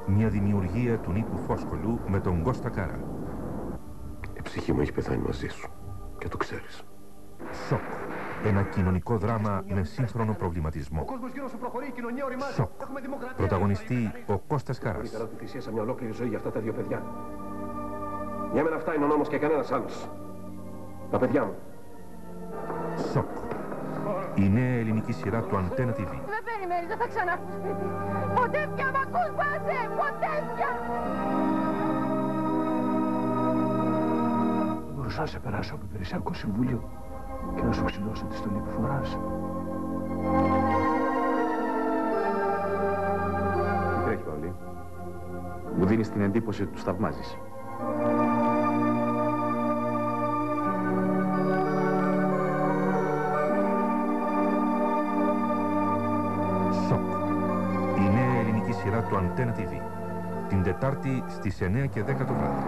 Μια δημιουργία του Νίκου Φόσκολου με τον Κώστα Κάρα. Η ψυχή μου έχει πεθάνει μαζί σου και το ξέρεις. Σοκ. Ένα κοινωνικό δράμα με σύγχρονο προβληματισμό. Σοκ. Πρωταγωνιστή ο Κώστας Κάρας. Θυσίασα μια ολόκληρη ζωή για αυτά τα δύο παιδιά. Για μένα αυτά είναι ο νόμος και κανένας άλλος. Τα παιδιά μου. Σοκ. Η νέα ελληνική σειρά του Αντένα TV. Με περιμένεις, δεν θα ξανάρθω σπίτι. Ποτέ πια, μ' ακούς, Βάζε, ποτέ πια. Μπορούσα να σε περάσω από υπηρεσιακό συμβούλιο και να σου ξυλώσω τη στολή που φοράς. Τι τρέχει, Παυλή? Μου δίνεις την εντύπωση ότι τους θαυμάζεις. Σοκ. Η νέα ελληνική σειρά του Αντένα TV. Την Τετάρτη στις 9 και 10 το βράδυ.